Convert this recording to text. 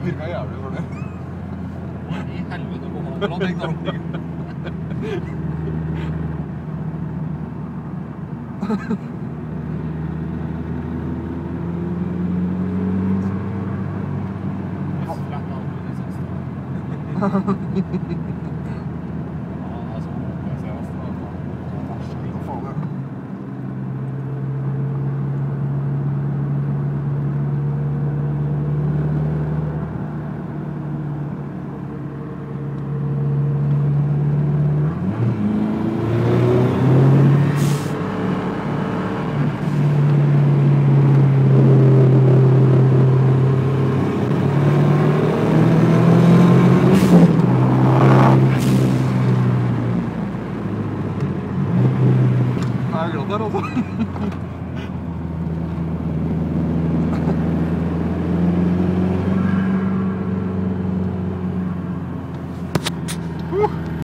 Virka jævlig for det. I helvete må ha noe, tenkte han. Jeg er glad der, altså.